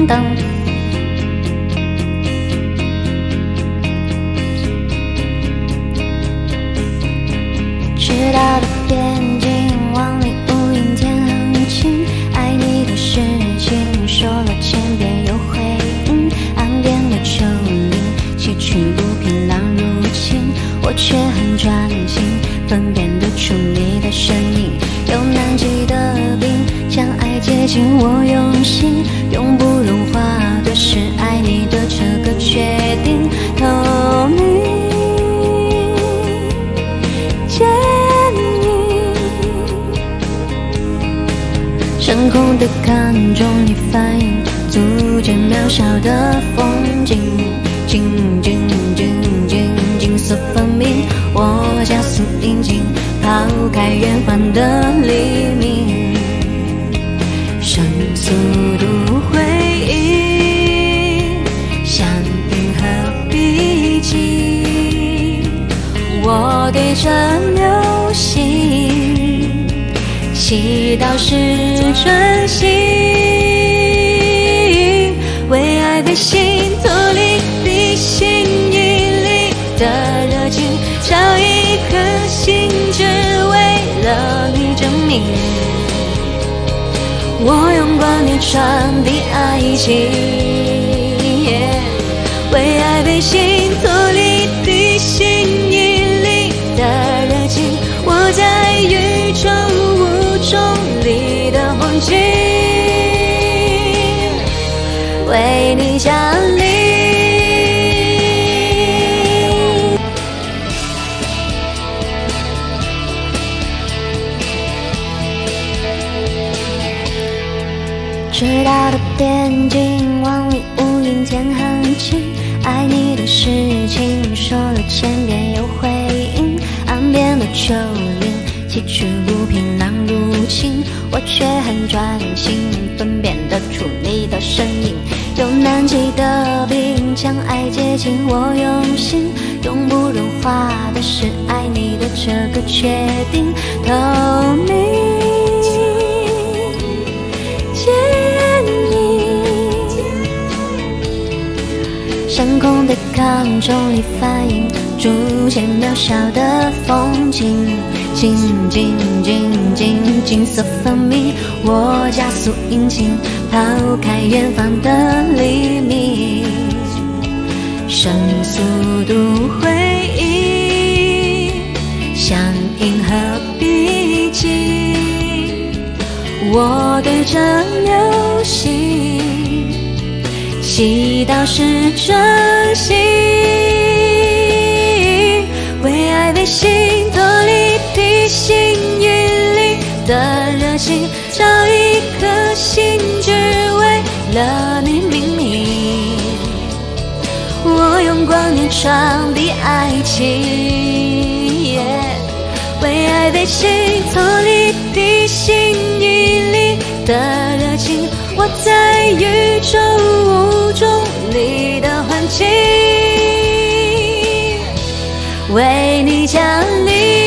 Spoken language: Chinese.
等。赤道的边境，万里无云天很晴。爱你的事情说了千遍有回应，岸边的丘陵崎岖不平，浪入侵，我却很专心，分辨得出你的身影。有难解的冰，将爱接近我用心，永不融化的是爱你的这个决定。透明坚硬，深空的看中你反应，足见渺小的风景，景色分明，我加速引擎，抛开远方的黎明，声速度回应，像银河笔记。我对着流星，祈祷是真心，为爱飞行，脱离地心引力的热情，找一颗心，只为了你证明。我用光年传递爱情，为爱飞行，脱离地心引力的热情。我在宇宙无重力的黄金，为你降临。赤道的边境，万里无云天很晴。爱你的事情说了千遍有回应，岸边的丘陵崎岖不平，浪入侵，我却很专心，分辨得出你的身影。有难解的冰，将爱接近我用心，永不融化的是爱你的这个决定。透明深空的看中你反应，逐渐渺小的风景，景色分明，我加速引擎，抛开远方的黎明，声速度回应，像银河笔记。我对着流星，祈祷是真心，为爱飞行，脱离地心引力的热情，找一颗心，只为了你命名。我用光年传递爱情，为爱飞行，脱离地心引力的热情。我在宇宙无重力的环境，为你降临。